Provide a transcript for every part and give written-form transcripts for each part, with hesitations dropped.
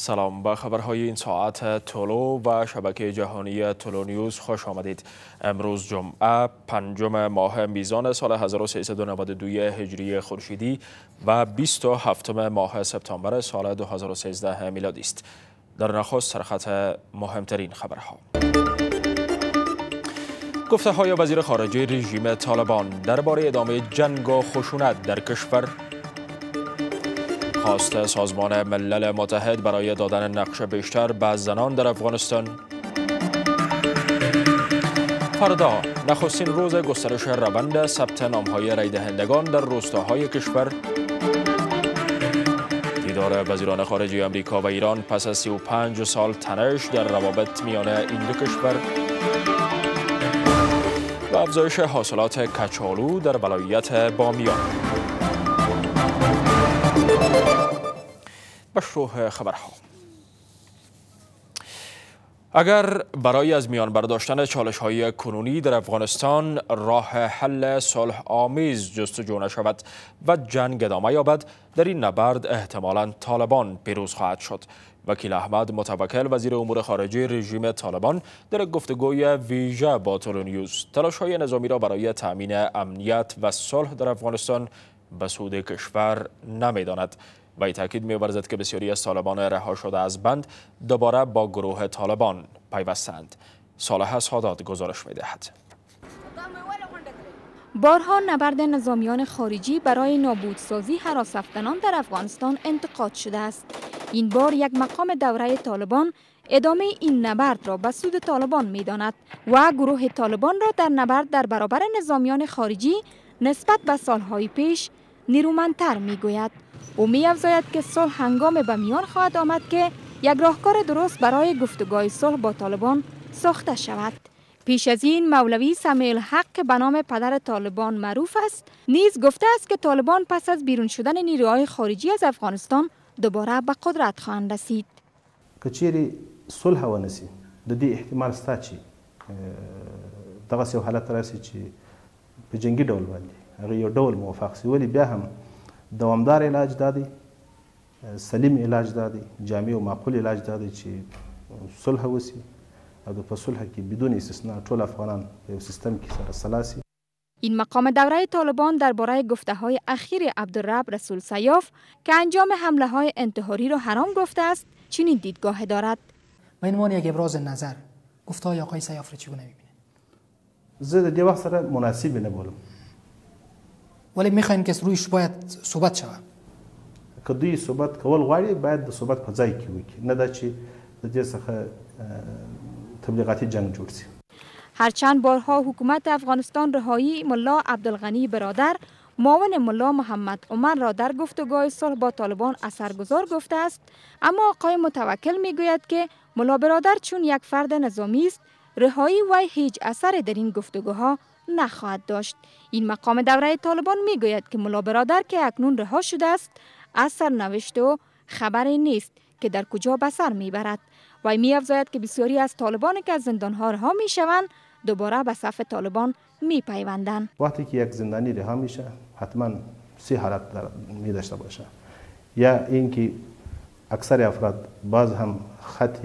سلام، به خبرهای این ساعت تولو و شبکه جهانی تولونیوز خوش آمدید. امروز جمعه 5 ماه میزان سال 1392 هجری خورشیدی و 27 ماه سپتامبر سال 2013 میلادی است. در نخست سرخط مهمترین خبرها. گفته های وزیر خارجه رژیم طالبان درباره ادامه جنگ و خشونت در کشور، خواست سازمان ملل متحد برای دادن نقش بیشتر به زنان در افغانستان، فردا نخستین روز گسترش روند ثبت نام‌های رای دهندگان در روستاهای کشور، دیدار وزیران خارجه آمریکا و ایران پس از 35 سال تنش در روابط میان این دو کشور و افزایش حاصلات کچالو در ولایت بامیان. مشروع خبرها. اگر برای از میان برداشتن چالش‌های کنونی در افغانستان راه حل صلح آمیز جستجو نشود و جنگ ادامه یابد، در این نبرد احتمالاً طالبان پیروز خواهد شد. وکیل احمد متوکل، وزیر امور خارجه رژیم طالبان، در گفتگوی ویژه با تولونیوز تلاش‌های نظامی را برای تأمین امنیت و صلح در افغانستان به سود کشور نمی‌داند. و تاکید می‌ورزد که بسیاری از طالبان رها شده از بند دوباره با گروه طالبان پیوستند. صالح سادات گزارش می‌دهد. بارها نبرد نظامیان خارجی برای نابودسازی هراس افغانان در افغانستان انتقاد شده است. این بار یک مقام دوره طالبان ادامه این نبرد را به سود طالبان می‌داند و گروه طالبان را در نبرد در برابر نظامیان خارجی نسبت به سالهای پیش نیرومندتر می‌گوید. او می‌افزاید که صلح هنگام به میان خواهد آمد که یک راهکار درست برای گفتگوی صلح با طالبان ساخته شود. پیش از این مولوی سمیع الحق که به نام پدر طالبان معروف است نیز گفته است که طالبان پس از بیرون شدن نیروهای خارجی از افغانستان دوباره به قدرت خواهند رسید. کچیری صلح ونسی د دې احتمال ستا چې دغه یو حالت راشي چې په جنگي ډول باندې هغه یو ډول موافق شي، ولی بیا هم دوامدار علاج دادی، سلیم علاج دادی، جامع و معقول علاج دادی چې صلح وسی او په صلح کې بدون استثناء ټول افغانان په یو سیستم کې سره سلاسي. این مقام دوره طالبان درباره گفته‌های اخیر عبدالرب رسول سیاف که انجام حمله‌های انتحاری را حرام گفته است چنین دیدگاه دارد. من عنوان یک ابراز نظر گفته‌های آقای سیاف را چگونه می‌بینید؟ زه د دې وخت سره مناسب نه بولم. ولی میخواین که رویش باید صحبت شود. که دوی صحبت کول غواړي باید د صحبت په ځای کې وکړي، نه دا چې د دې څخه تبلیغاتی جنگ جوړ شي. هرچند بارها حکومت افغانستان رهایی ملا عبدالغنی برادر معاون ملا محمد عمر را در گفتگوهای صلح با طالبان اثرگذار گفته است، اما آقای متوکل میگوید که ملا برادر چون یک فرد نظامی است رهایی وی هیچ اثری در این گفتگوها نخواهد داشت. این مقام دوره طالبان میگوید که ملا برادر که اکنون رها شده است از سرنوشت و خبری نیست که در کجا به سر میبرد. و می‌افزاید که بسیاری از طالبان که از زندان‌ها رها میشوند دوباره به صف طالبان میپیوندند. وقتی که یک زندانی رها میشه حتما سه حالت می داشته باشه، یا اینکه اکثر افراد باز هم خط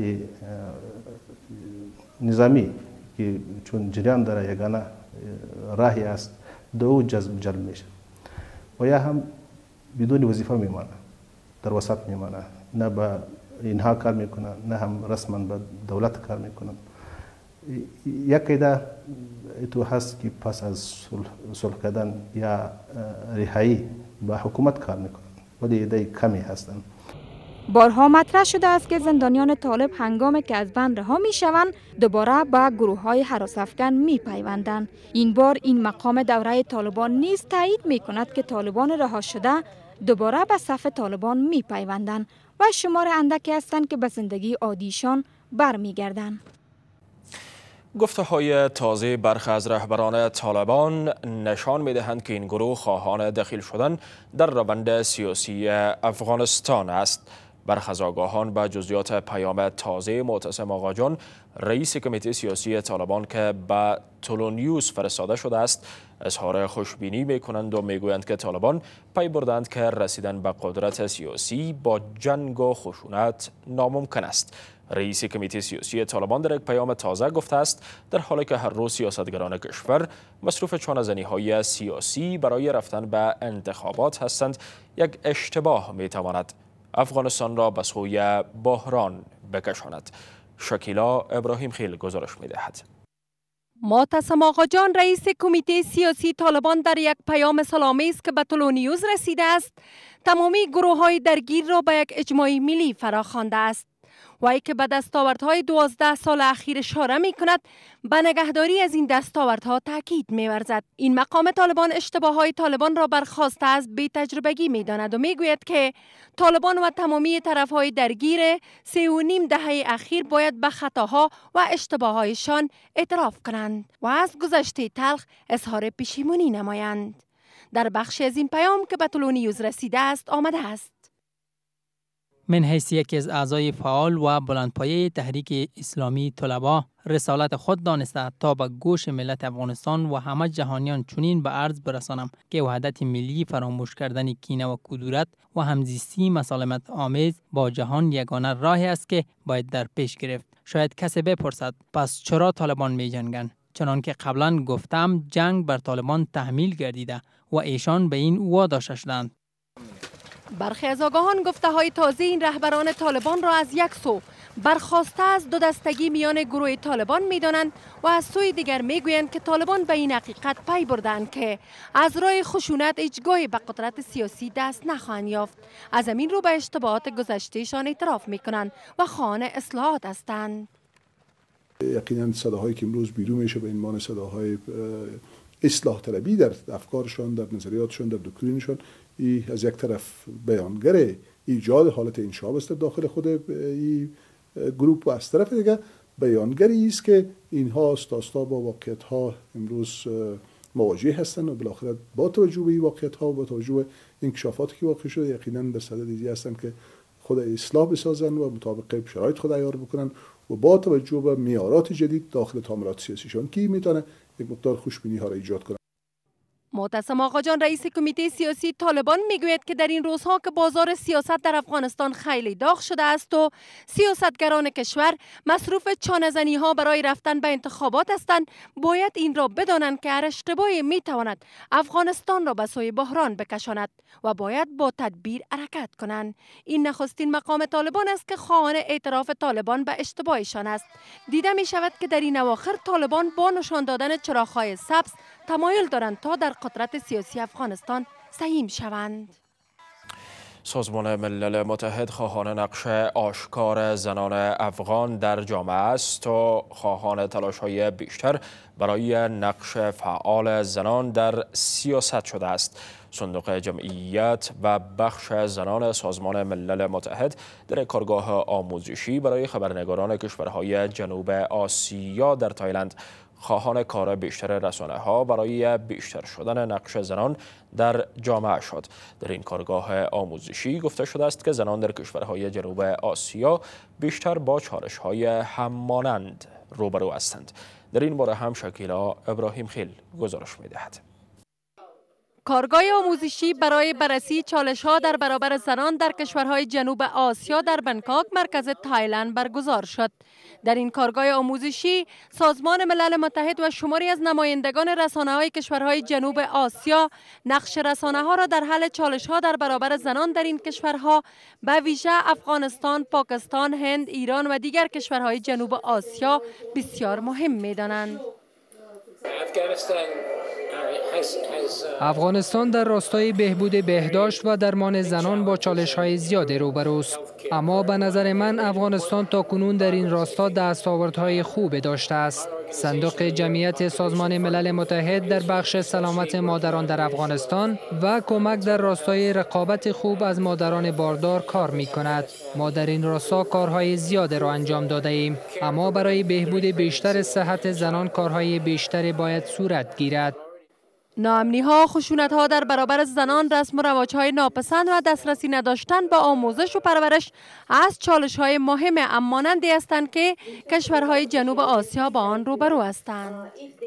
نظامی که چون جریان داره یگانه راهی است دو جلب میشه، و یا هم بدون وظیفه میمانه، در وسط میمانه، نه به اینها کار میکنن نه هم رسما به دولت کار میکنن. یک قاعده تو هست که پس از صلح کردن یا رهایی با حکومت کار میکنن، ولی ایده کمی هستند. بارها مطرح شده است که زندانیان طالب هنگامی که از بند رها میشوند دوباره با گروه‌های هراس افکن میپیوندند. این بار این مقام دوره طالبان نیز تایید میکند که طالبان رها شده دوباره به صف طالبان میپیوندند و شمار اندکی هستند که به زندگی عادیشان برمیگردند. گفته‌های تازه برخی از رهبران طالبان نشان می‌دهند که این گروه خواهان دخیل شدن در روند سیاسی افغانستان است. برخزاگاهان به جزئیات پیام تازه معتصم آقاجان رئیس کمیته سیاسی طالبان که به تولونیوز فرستاده شده است اظهار خوشبینی می‌کنند و می‌گویند که طالبان پی بردند که رسیدن به قدرت سیاسی با جنگ و خشونت ناممکن است. رئیس کمیته سیاسی طالبان در یک پیام تازه گفته است در حالی که هر روز سیاستگران کشور مصروف چانه‌زنی‌های سیاسی برای رفتن به انتخابات هستند، یک اشتباه می‌تواند افغانستان را به سوی بحران بکشاند. شکیلا ابراهیم خیل گزارش می‌دهد. معتصم آقاجان رئیس کمیته سیاسی طالبان در یک پیام سال‌آمیز که به تولونیوز رسیده است تمامی گروه‌های درگیر را به یک اجماع ملی فراخوانده است. وی که به دستاوردهای 12 سال اخیر اشاره می کند به نگهداری از این دستاوردها تاکید می ورزد. این مقام طالبان اشتباههای طالبان را برخواسته از بی تجربگی می داند و می گوید که طالبان و تمامی طرفهای درگیر 3.5 دهه اخیر باید به خطاها و اشتباههایشان اعتراف کنند و از گذشته تلخ اظهار پشیمانی نمایند. در بخشی از این پیام که به تولونیوز رسیده است آمده است: من حیث یکی از اعضای فعال و بلندپایه تحریک اسلامی طلبا رسالت خود دانسته تا به گوش ملت افغانستان و همه جهانیان چنین به عرض برسانم که وحدت ملی، فراموش کردن کینه و کدورت و همزیستی مسالمت آمیز با جهان یگانه راهی است که باید در پیش گرفت. شاید کسی بپرسد پس چرا طالبان می جنگند؟ چنانکه قبلا گفتم جنگ بر طالبان تحمیل گردیده و ایشان به این واداشته شدند. برخی از آگاهان گفته های تازه این رهبران طالبان را از یک سو برخواسته از دو دستگی میان گروه طالبان می دانند و از سوی دیگر می گویند که طالبان به این حقیقت پی بردند که از راه خشونت هیچگاه به قدرت سیاسی دست نخواهند یافت. از همین رو به اشتباهات گذشتهشان اعتراف می کنند و خواهان اصلاحات هستند. یقینا صداهایی که امروز بیرون میشه به عنوان صداهای اصلاح طلبی در افکارشان، در نظریاتشان، در دکترینشان، ای از یک طرف بیانگر ایجاد حالت انشاب است داخل خود این گروپ و از طرف دیگر بیانگری است که اینها استا با واقعیت ها امروز مواجه هستند و بالاخره با توجه به این واقعیت ها و با توجه به انکشافاتی که واقع شده یقینا در صدد دیگه هستند که خود اصلاح بسازند و مطابق شرایط خود عیار بکنند و با توجه به معیارات جدید داخل تاملات سیاسیشان که میتونه یک مقدار خوشبینی ها را ایجاد کنه. معتصم آقاجان رئیس کمیته سیاسی طالبان میگوید که در این روزها که بازار سیاست در افغانستان خیلی داغ شده است و سیاستگران کشور مصروف چانه‌زنی ها برای رفتن به انتخابات هستند، باید این را بدانند که هر اشتباهی میتواند افغانستان را به سوی بحران بکشاند و باید با تدبیر حرکت کنند. این نخستین مقام طالبان است که خواهان اعتراف طالبان به اشتباهشان است. دیده می شود که در این اواخر طالبان با نشان دادن چراغ‌های سبز تمایل دارند تا در قدرت سیاسی افغانستان سهیم شوند. سازمان ملل متحد خواهان نقش آشکار زنان افغان در جامعه است و خواهان تلاش‌های بیشتر برای نقش فعال زنان در سیاست شده است. صندوق جمعیت و بخش زنان سازمان ملل متحد در کارگاه آموزشی برای خبرنگاران کشورهای جنوب آسیا در تایلند خواهان کار بیشتر رسانه‌ها برای بیشتر شدن نقش زنان در جامعه شد. در این کارگاه آموزشی گفته شده است که زنان در کشورهای جنوب آسیا بیشتر با چالش‌های همانند روبرو هستند. در این باره هم شکیلا ابراهیم خیل گزارش می‌دهد. کارگاه آموزشی برای بررسی چالش‌ها در برابر زنان در کشورهای جنوب آسیا در بنکاک مرکز تایلند برگزار شد. در این کارگاه آموزشی سازمان ملل متحد و شماری از نمایندگان رسانه‌های کشورهای جنوب آسیا نقش رسانه‌ها را در حل چالش‌ها در برابر زنان در این کشورها به ویژه افغانستان، پاکستان، هند، ایران و دیگر کشورهای جنوب آسیا بسیار مهم می‌دانند. افغانستان در راستای بهبود بهداشت و درمان زنان با چالش‌های زیادی روبروست، اما به نظر من افغانستان تاکنون در این راستا دستاوردهای خوب داشته است. صندوق جمعیت سازمان ملل متحد در بخش سلامت مادران در افغانستان و کمک در راستای رقابت خوب از مادران باردار کار می کند. ما در این راستا کارهای زیاد را انجام داده ایم، اما برای بهبود بیشتر صحت زنان کارهای بیشتری باید صورت گیرد. ناامنی ها، خشونت ها در برابر زنان، رسم و رواج های ناپسند و دسترسی نداشتن به آموزش و پرورش از چالش های مهم امانندی هستند که کشورهای جنوب آسیا با آن روبرو هستند.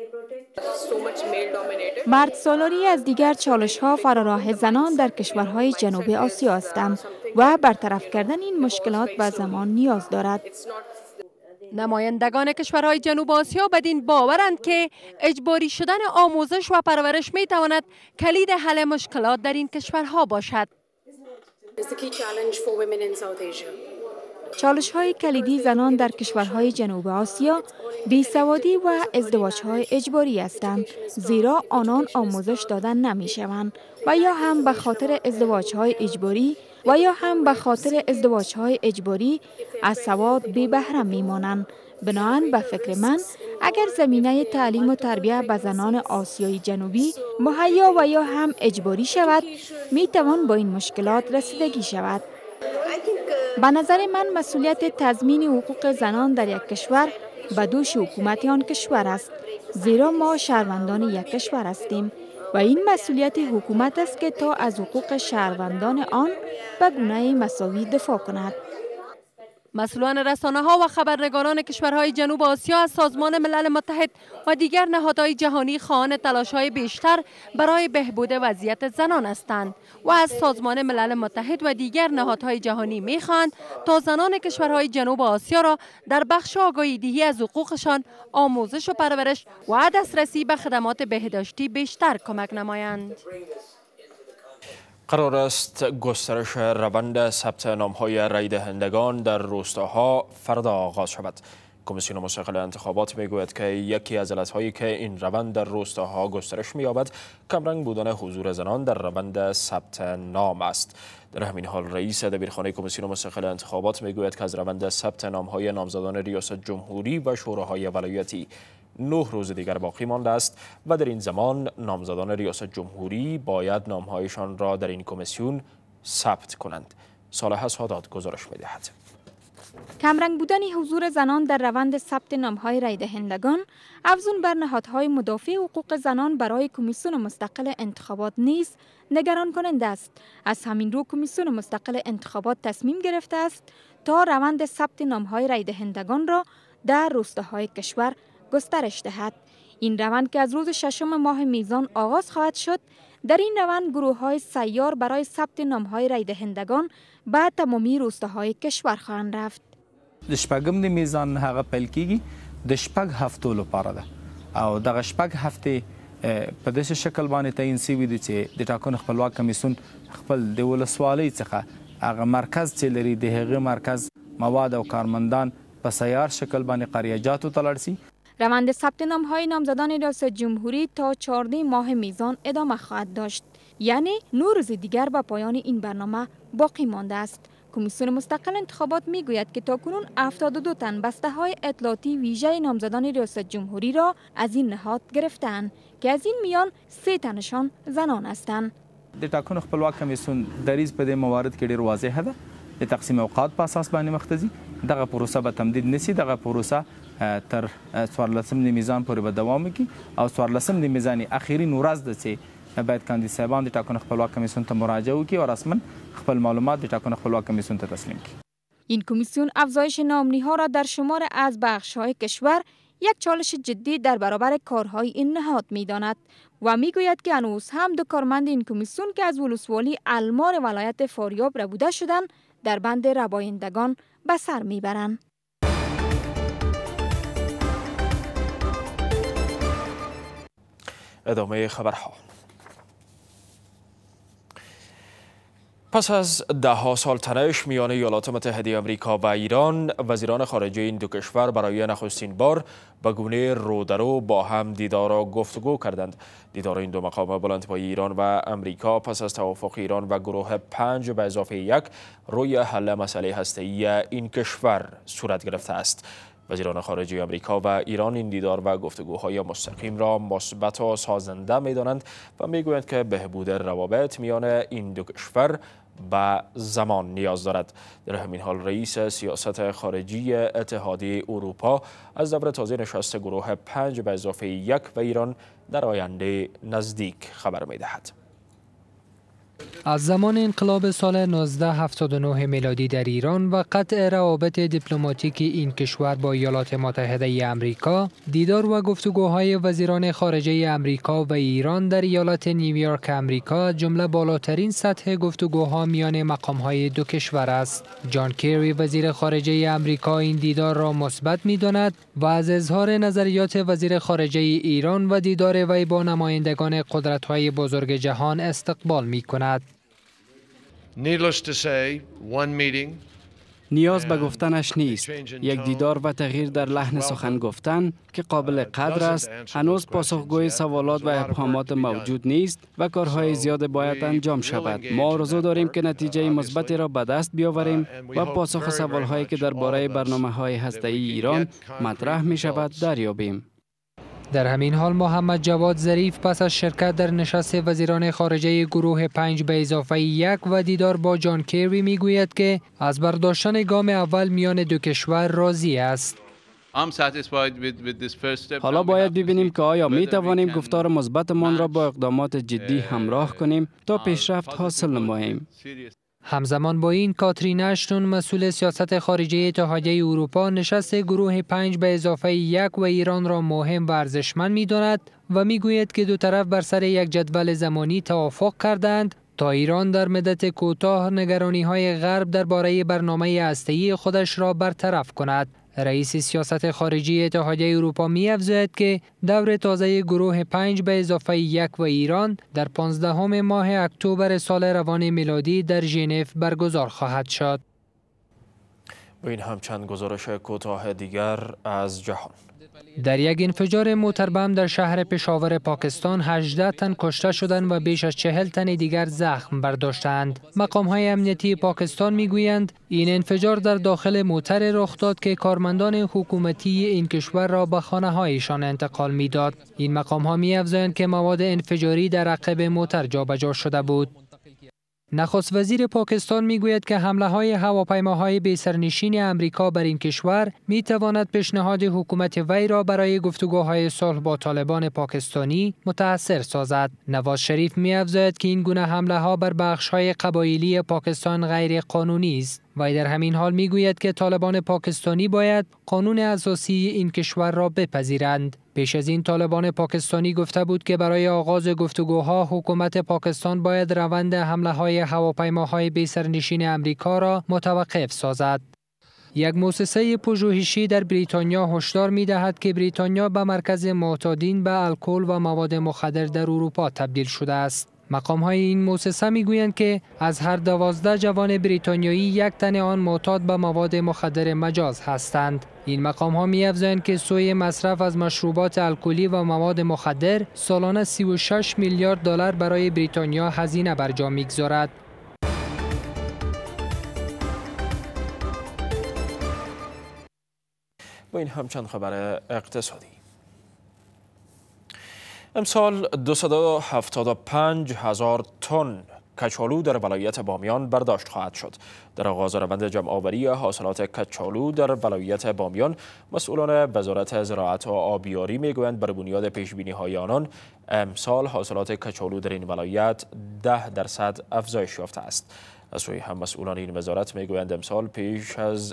مرد سالاری از دیگر چالش ها فراراه زنان در کشورهای جنوب آسیا هستند و برطرف کردن این مشکلات به زمان نیاز دارد. نمایندگان کشورهای جنوب آسیا بدین باورند که اجباری شدن آموزش و پرورش می تواند کلید حل مشکلات در این کشورها باشد. چالش های کلیدی زنان در کشورهای جنوب آسیا بیسوادی و ازدواج های اجباری هستند، زیرا آنان آموزش دادن نمی شوند و یا هم به خاطر ازدواج های اجباری از سواد بی بهره می مانند. بنابراین به فکر من اگر زمینه تعلیم و تربیت به زنان آسیای جنوبی مهیا و یا هم اجباری شود، می توان با این مشکلات رسیدگی شود. به نظر من مسئولیت تضمین حقوق زنان در یک کشور به دوش حکومت آن کشور است، زیرا ما شهروندان یک کشور هستیم و این مسئولیت حکومت است که تا از حقوق شهروندان آن به گونه مساوی دفاع کند. مسئولان رسانه‌ها و خبرنگاران کشورهای جنوب آسیا از سازمان ملل متحد و دیگر نهادهای جهانی خواهان تلاش‌های بیشتر برای بهبود وضعیت زنان هستند و از سازمان ملل متحد و دیگر نهادهای جهانی می‌خواهند تا زنان کشورهای جنوب آسیا را در بخش آگاهی‌دهی از حقوقشان، آموزش و پرورش و دسترسی به خدمات بهداشتی بیشتر کمک نمایند. قرار است گسترش روند ثبت نام‌های رای دهندگان در روستاها فردا آغاز شود. کمیسیون مستقل انتخابات میگوید که یکی از علت‌هایی که این روند در روستاها گسترش می‌یابد کمرنگ بودن حضور زنان در روند ثبت نام است. در همین حال رئیس دبیرخانه کمیسیون مستقل انتخابات میگوید که از روند ثبت نام‌های نامزدان ریاست جمهوری و شوراهای ولایتی 9 روز دیگر باقی مانده است و در این زمان نامزدان ریاست جمهوری باید نامهایشان را در این کمیسیون ثبت کنند. صالح سادات گزارش می‌دهد. کمرنگ بودن حضور زنان در روند ثبت نام‌های رای دهندگان افزون بر نهادهای مدافع حقوق زنان برای کمیسیون مستقل انتخابات نیز نگران کننده است. از همین رو کمیسیون مستقل انتخابات تصمیم گرفته است تا روند ثبت نام‌های رای دهندگان را در روستاهای کشور گسترش دهد. این روند که از روز 6 ماه میزان آغاز خواهد شد، در این روند گروه‌های سیار برای ثبت نام‌های رای دهندگان به تمامی روستاهای کشور خواهند رفت. د شپږم د میزان هغه پیل کیږي د شپږ هفتو لپاره ده او دغه شپږ هفتې په داسې شکل باندې تعین شوي دي چې د ټاکنو خپلواک کمیسیون خپل د ولسوالۍ څخه هغه مرکز چې لري د هغه مرکز مواد او کارمندان په سیار شکل باندې قریه‌جاتو ته لاړ شي. روند ثبت نام‌های نامزدان ریاست جمهوری تا 14 ماه میزان ادامه خواهد داشت، یعنی 9 روز دیگر به پایان این برنامه باقی مانده است. کمیسیون مستقل انتخابات میگوید که تاکنون 72 تن بسته‌های اطلاعاتی ویژه نامزدان ریاست جمهوری را از این نهاد گرفتند که از این میان 3 تنشان زنان هستند. د ټاکنو خپلواک کمیسیون دریځ په دې موارد کې ډېر واضح ده. د تقسیم اوقات په اساس باندې مخ ته ځي. دغه پروسه به تمدید نشي. دغه پروسه تر 14 میزان پورې به دوام وکړي او 14 میزان اخیری ورځ ده چې باید کاندید صاحبان د ټاکنو خپلواک کمیسیون ته مراجعه وکړي او رسما خپل معلومات د ټاکنو خپلواک کمیسیون ته تسلیم کړي. این کمیسیون افزایش نامنی‌ها را در شمار از بخش‌های کشور یک چالش جدی در برابر کارهای این نهاد می‌داند و می‌گوید که هنوز هم 2 کارمند این کمیسیون که از ولسوالی المار ولایت فاریاب ربوده شدند در بند ربایندگان به سر می‌برند. ادامه خبرها. پس از 10 سال تنش میان ایالات متحده آمریکا و ایران، وزیران خارجه این دو کشور برای نخستین بار به گونه رودرو با هم دیدار و گفتگو کردند. دیدار این دو مقام بلندپایه ایران و آمریکا پس از توافق ایران و گروه 5 به اضافه 1 روی حل مسئله هسته‌ای این کشور صورت گرفته است. وزیران خارجه آمریکا و ایران این دیدار و گفتگوهای مستقیم را مثبت و سازنده می‌دانند و می‌گویند که بهبود روابط میان این دو کشور به زمان نیاز دارد. در همین حال رئیس سیاست خارجی اتحادیه اروپا از دور تازه نشست گروه 5 به اضافه 1 و ایران در آینده نزدیک خبر می‌دهد. از زمان انقلاب سال 1979 میلادی در ایران و قطع روابط دیپلماتیک این کشور با ایالات متحده ای آمریکا، دیدار و گفتگوهای وزیران خارجه آمریکا و ایران در ایالت نیویورک آمریکا جمله بالاترین سطح گفتگوها میان مقامهای دو کشور است. جان کری وزیر خارجه آمریکا این دیدار را مثبت می‌داند و از اظهار نظریات وزیر خارجه ایران و دیدار وی با نمایندگان قدرت‌های بزرگ جهان استقبال می‌کند. نیاز به گفتنش نیست. یک دیدار و تغییر در لحن سخن گفتن که قابل قدر است، هنوز پاسخگوی سوالات و ابهامات موجود نیست و کارهای زیاد باید انجام شود. ما آرزو داریم که نتیجه مثبتی را به دست بیاوریم و پاسخ سوالهایی که درباره برنامه‌های هسته‌ای ایران مطرح می شود دریابیم. در همین حال محمد جواد ظریف پس از شرکت در نشست وزیران خارجه گروه 5 به اضافه 1 و دیدار با جان کری میگوید که از برداشتن گام اول میان دو کشور راضی است. حالا باید ببینیم که آیا می توانیم گفتار مثبتمان را با اقدامات جدی همراه کنیم تا پیشرفت حاصل نماییم. همزمان با این کاترین اشتون مسئول سیاست خارجی اتحادیه اروپا نشست گروه 5 به اضافه 1 و ایران را مهم و ارزشمند می‌داند و می‌گوید که دو طرف بر سر یک جدول زمانی توافق کردند تا ایران در مدت کوتاه نگرانی‌های غرب درباره برنامه هسته‌ای خودش را برطرف کند. رئیس سیاست خارجی اتحادیه اروپا می‌افزاید که دور تازه گروه 5 به اضافه 1 و ایران در 15 ماه اکتبر سال روان میلادی در ژنو برگزار خواهد شد. و این هم چند گزارش کوتاه دیگر از جهان. در یک انفجار موتربم در شهر پشاور پاکستان 18 تن کشته شدند و بیش از 40 تن دیگر زخم برداشتند. مقام‌های امنیتی پاکستان می‌گویند این انفجار در داخل موتر رخ داد که کارمندان حکومتی این کشور را به خانه‌هایشان انتقال می‌داد. این مقام‌ها می‌افزایند که مواد انفجاری در عقب موتر جابجا شده بود. نخست وزیر پاکستان میگوید که حمله‌های هواپیماهای بی‌سرنشین امریکا بر این کشور می‌تواند پیشنهاد حکومت وی را برای گفتگوهای صلح با طالبان پاکستانی متأثر سازد. نواز شریف می‌افزاید که این گونه حمله‌ها بر بخش‌های قبایلی پاکستان غیر قانونی است. وی در همین حال میگوید که طالبان پاکستانی باید قانون اساسی این کشور را بپذیرند. پیش از این طالبان پاکستانی گفته بود که برای آغاز گفتگوها حکومت پاکستان باید روند حمله‌های هواپیماهای بی‌سرنشین امریکا را متوقف سازد. یک مؤسسه پژوهشی در بریتانیا هشدار می‌دهد که بریتانیا به مرکز معتادین به الکل و مواد مخدر در اروپا تبدیل شده است. مقام‌های این مؤسسه می‌گویند که از هر 12 جوان بریتانیایی 1 تن آن معتاد به مواد مخدر مجاز هستند. این مقام‌ها می‌افزایند که سوی مصرف از مشروبات الکلی و مواد مخدر سالانه 36 میلیارد دلار برای بریتانیا هزینه بر جا می‌گذارد. و این هم چند خبر اقتصادی. امسال 275,000 تن کچالو در ولایت بامیان برداشت خواهد شد. در آغاز روند جمع‌آوری حاصلات کچالو در ولایت بامیان، مسئولان وزارت زراعت و آبیاری میگویند بر بنیاد پیش‌بینی‌های آنان امسال حاصلات کچالو در این ولایت 10% افزایش یافته است. از سوی هم مسئولان این وزارت میگویند امسال پیش از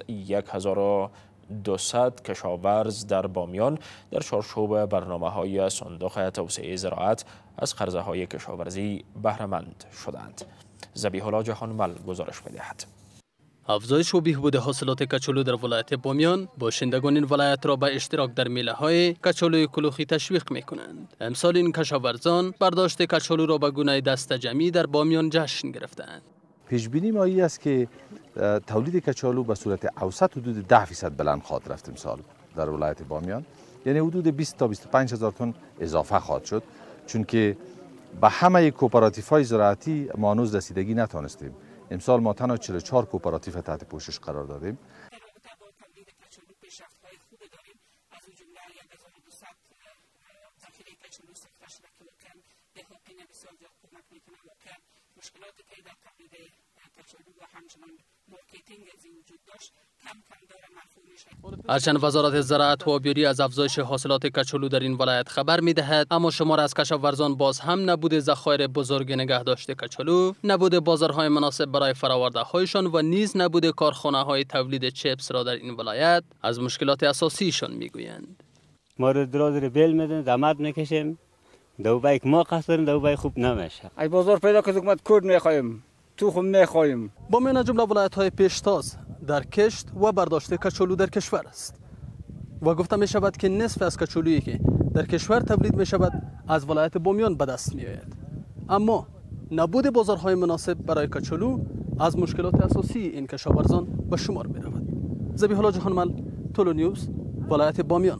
1200 کشاورز در بامیان در چارچوب برنامه‌های صندوق توسعه زراعت از قرضه‌های کشاورزی بهره‌مند شدند. ذبیح الله جهانمل گزارش می‌دهد. افزایش و بهبود حاصلات کچالو در ولایت بامیان باشندگان این ولایت را به اشتراک در میله‌های کچالوی کلوخی تشویق می‌کنند. امسال این کشاورزان برداشت کچالو را به گونه دست جمعی در بامیان جشن گرفتند. پیشبینی ما این است که تولید کچالو به صورت اوسط حدود 10% بلند خواهد رفت امسال در ولایت بامیان، یعنی حدود 20 تا 25 هزار تن اضافه خواهد شد، چون که به همه کوپراتیف‌های زراعتی ما هنوز رسیدگی نتونستیم. امسال ما تنها 44 کوپراتیف تحت پوشش قرار دادیم. مشکلاتی که در تولید کچالو و همچنان مارکتینگ از این وجود داشت کم داره مفهوم میشه. هرچند وزارت زراعت و آبیاری از افزایش حاصلات کچالو در این ولایت خبر می‌دهد، اما شمار از کشاورزان باز هم نبود ذخایر بزرگ نگهداشت کچالو، نبود بازارهای مناسب برای فرآورده‌هایشان و نیز نبود کارخانه‌های تولید چپس را در این ولایت از مشکلات اساسیشان می‌گویند. ما رو دراز رو بیل میدن، زحمت میکشیم، دوباره که ما قصد داریم دوباره خوب نمیشه. ای بازار پیدا که حکومت کورد میخوایم، تخم میخوایم. با میان جمله ولایت‌های پیشتاز در کشت و برداشت کچالو در کشور است و گفته می شود که نصف از کچالویی که در کشور تولید می شود از ولایت بامیان به دست می آید. اما نبود بازارهای مناسب برای کچالو از مشکلات اساسی این کشاورزان به شمار می رود. ذبیح الله جهانمل، تولونیوز، ولایت بامیان.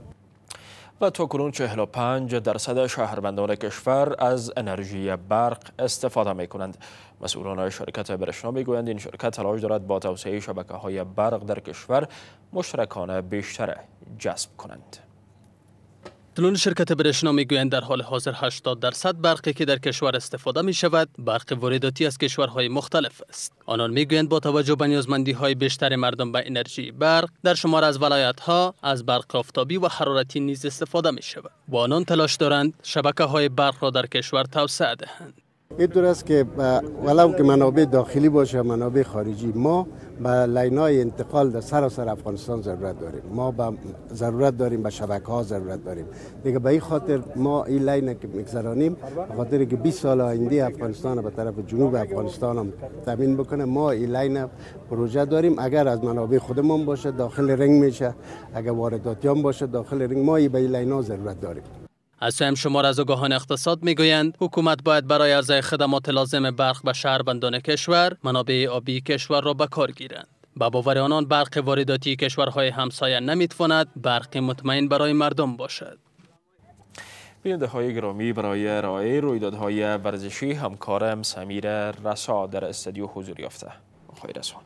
و تاکنون 45% شهروندان کشور از انرژی برق استفاده می کنند. مسئولان شرکت برشنا می گویند این شرکت تلاش دارد با توسعه شبکه‌های برق در کشور مشترکان بیشتر جذب کنند. مسئولان شرکت برشنا میگویند در حال حاضر 80% برقی که در کشور استفاده می شود برق وارداتی از کشورهای مختلف است. آنان میگویند با توجه به نیازمندی‌های بیشتر مردم به انرژی برق در شمار از ولایت‌ها از برق آفتابی و حرارتی نیز استفاده می شود و آنان تلاش دارند شبکه‌های برق را در کشور توسعه دهند. اینطور است که ولو که منابع داخلی باشه منابع خارجی، ما به لاین‌های انتقال در سراسر افغانستان ضرورت داریم. ما ضرورت داریم به شبکه‌ها ضرورت داریم. دیگه به این خاطر ما این لاین که میگذرانیم به خاطر که 20 سال آینده افغانستان به طرف جنوب افغانستان هم تامین بکنه، ما این لاین پروژه داریم. اگر از منابع خودمون باشه داخل رنگ میشه، اگر وارداتی هم باشه داخل رنگ، ما به این لاین‌ها ضرورت داریم. از سوی شمار از آگاهان اقتصاد میگویند حکومت باید برای عرضه خدمات لازم برق به شهروندان کشور منابع آبی کشور را به کار گیرند. با باور آنان برق وارداتی کشورهای همسایه نمیتواند برق مطمئن برای مردم باشد. بیننده‌های گرامی، برای ارائه رویدادهای ورزشی همکارم سمیر رسا در استودیو حضور یافته. خیر رسان.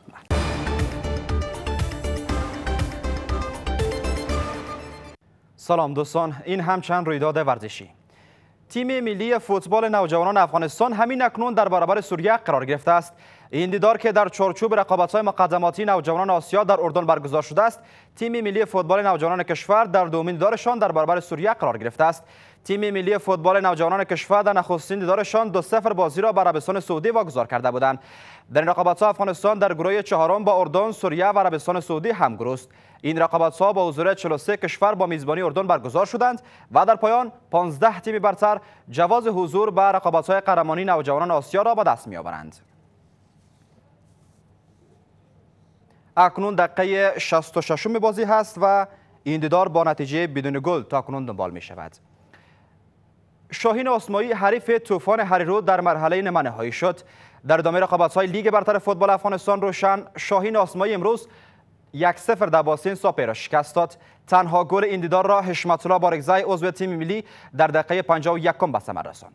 سلام دوستان، این هم چند رویداد ورزشی. تیم ملی فوتبال نوجوانان افغانستان همین اکنون در برابر سوریه قرار گرفته است. این دیدار که در چارچوب رقابت‌های مقدماتی نوجوانان آسیا در اردن برگزار شده است، تیم ملی فوتبال نوجوانان کشور در دومین دیدارشان در برابر سوریه قرار گرفته است. تیم ملی فوتبال نوجوانان کشور در نخستین دیدارشان 2-0 بازی را به عربستان سعودی واگذار کرده بودند. در این رقابت‌ها افغانستان در گروه چهارم با اردن، سوریه و عربستان سعودی همگرو است. این رقابت‌ها با حضور 43 کشور با میزبانی اردن برگزار شدند و در پایان 15 تیم برتر جواز حضور به رقابت‌های قهرمانی نوجوانان آسیا را به دست می‌آورند. اکنون دقیقه 66 بازی هست و این دیدار با نتیجه بدون گل تا اکنون دنبال می شود. شاهین آسمایی حریف طوفان هریرود در مرحله نیمه‌نهایی شد. در ادامه رقابت‌های لیگ برتر فوتبال افغانستان روشن، شاهین آسمایی امروز 1-0 در باسین ساپی را شکست داد. تنها گل این دیدار را حشمت الله بارگزای عضو تیم ملی در دقیقه 51 به ثمر رساند.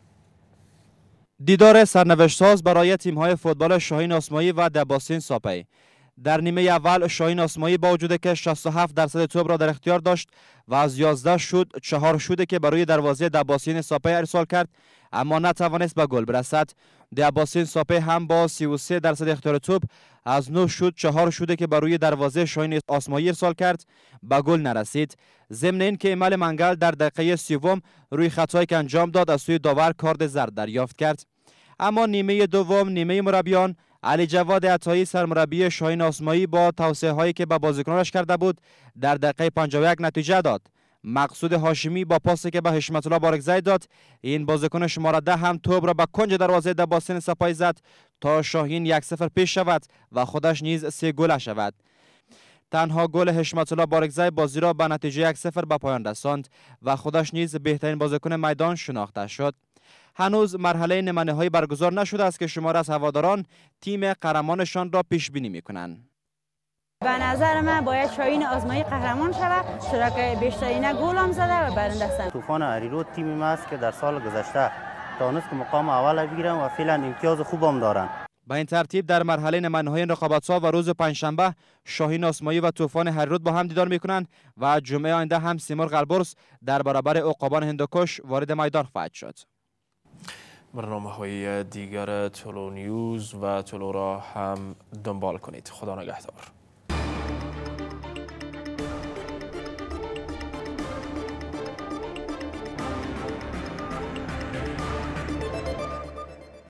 دیدار سرنوشت‌ساز برای تیم‌های فوتبال شاهین آسمایی و دباسین ساپی. در نیمه اول شاهین آسمایی با وجود که 67% توپ را در اختیار داشت و از 11 شوت 4 شوتی که بر روی دروازه دباسین ساپی ارسال کرد اما نتوانست به گل برسد. دباسین ساپی هم با 33% اختیار توپ از 9 شوت 4 شوتی که بر روی دروازه شاهین آسمایی ارسال کرد به گل نرسید. ضمن اینکه ایمل منگل در دقیقه 30 روی خطایی که انجام داد از سوی داور کارت زرد دریافت کرد. اما نیمه دوم نیمه مربیان علی جواد عطایی سرمربی شاهین آسمایی با توصیه هایی که به بازیکنانش کرده بود در دقیقه 51 نتیجه داد. مقصود هاشمی با پاسی که به حشمت الله بارگزای داد، این بازیکن شماره 10 هم توپ را به کنج دروازه دباسین سپاهی زد تا شاهین 1-0 پیش شود و خودش نیز 3 گل شود. تنها گل حشمت الله بارگزای بازی را به نتیجه 1-0 به پایان رساند و خودش نیز بهترین بازیکن میدان شناخته شد. هنوز مرحله نیمه‌نهایی برگزار نشده است که شمار از هواداران تیم قهرمانشان را پیش بینی می‌کنند. به نظر من باید شاهین آسمایی قهرمان شود، چرا که بیشترین گل هم زده و برنده است. طوفان هریرود تیمی ما است که در سال گذشته تونست که مقام اول بگیرن و فعلا امتیاز خوب هم دارن. با این ترتیب در مرحله نیمه‌نهایی رقابت‌ها و روز پنجشنبه شاهین آسمایی و طوفان هریرود با هم دیدار می‌کنند و جمعه آینده هم سیمرغ البرز در برابر عقابان هندوکش وارد میدان خواهد شد. برنامه‌های دیگر تولو نیوز و تولو را هم دنبال کنید. خدا نگهدار.